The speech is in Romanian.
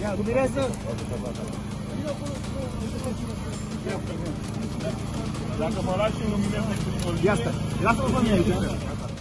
Luminează! Dacă mă lași în lumină, ia asta, lasă-mă pe mine aici.